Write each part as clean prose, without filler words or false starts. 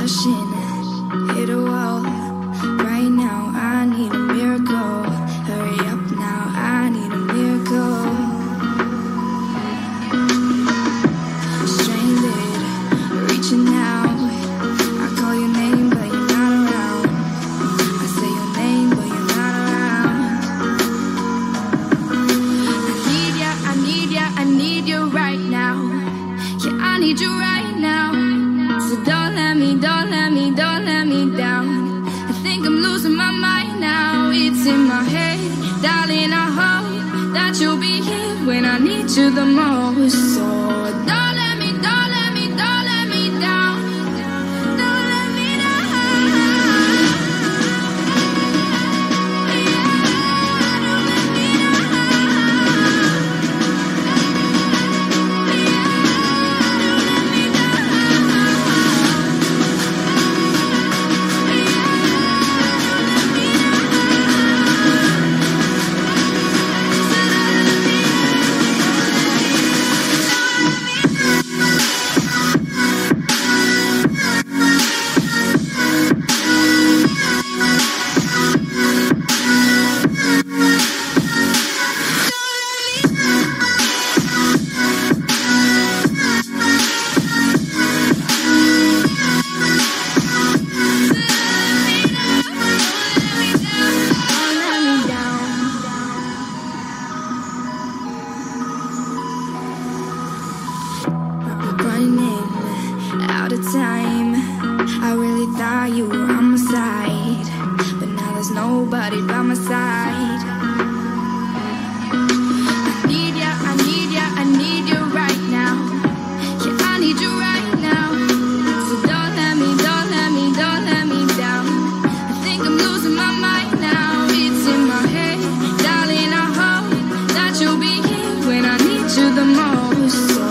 rushing, hit a wall. Right now I need a miracle. Hurry up now, I need a miracle. Stranded, reaching out. I call your name but you're not around. I say your name but you're not around. I need ya, I need you right now. Yeah, I need you right now. So don't let me down. I think I'm losing my mind now. It's in my head, darling, I hope that you'll be here when I need you the most. So don't let me down. Don't let me down. Running out of time. I really thought you were on my side, but now there's nobody by my side. I need ya, I need you right now. Yeah, I need you right now. So don't let me down. I think I'm losing my mind now. It's in my head, darling, I hope that you'll be here when I need you the most. So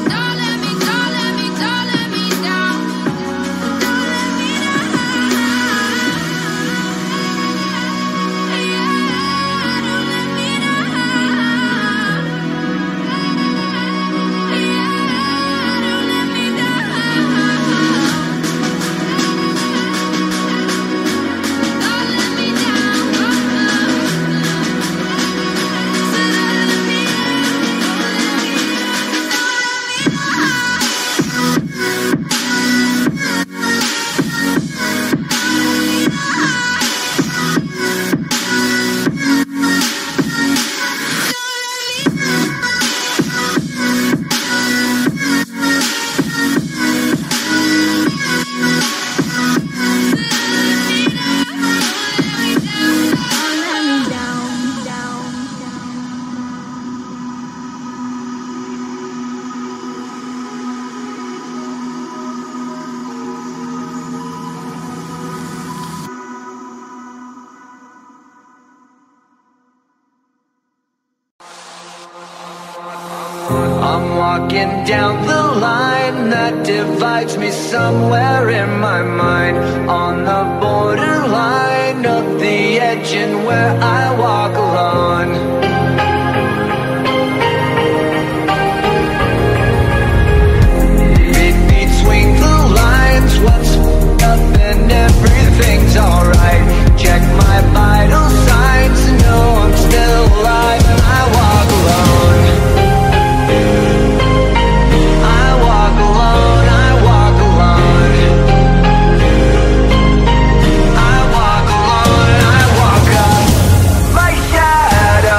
I'm walking down the line that divides me somewhere in my mind, on the borderline of the edge and where I walk alone. Read between the lines, what's up and everything's alright. Check my vital signs to know I'm still alive and I walk alone. I walk alone, I walk up my shadow.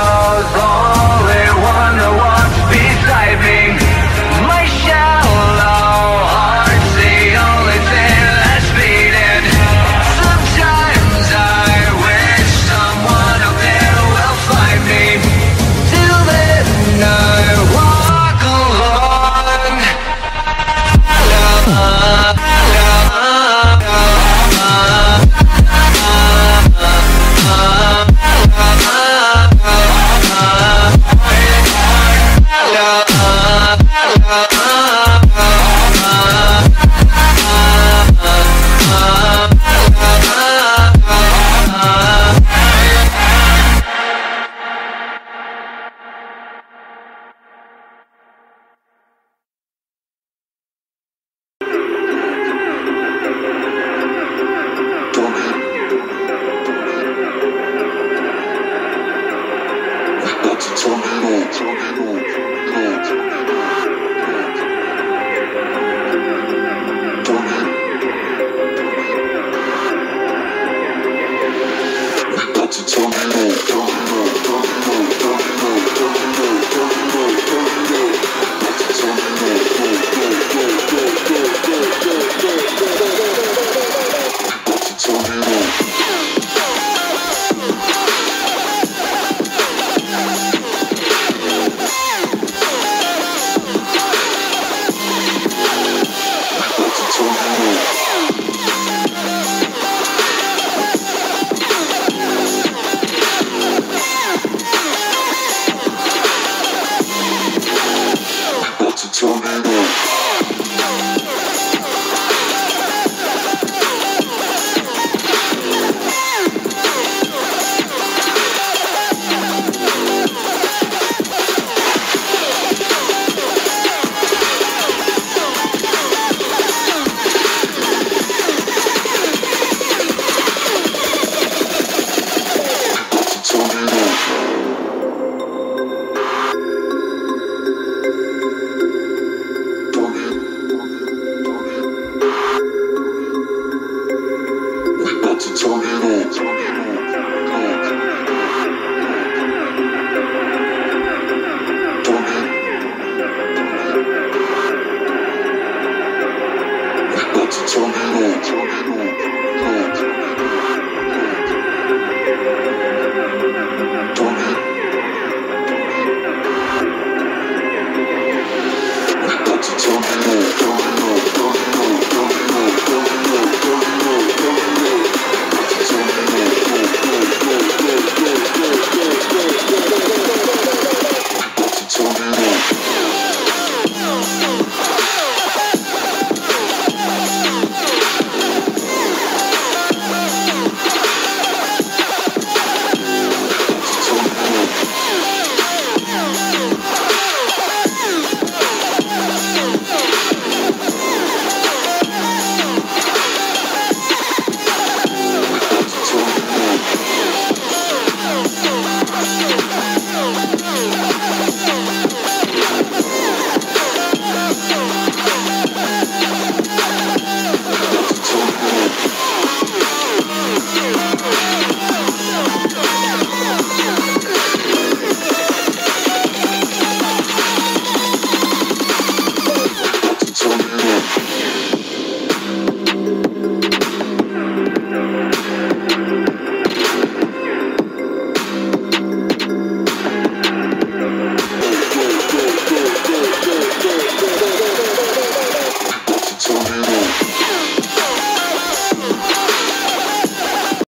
about to turn it on.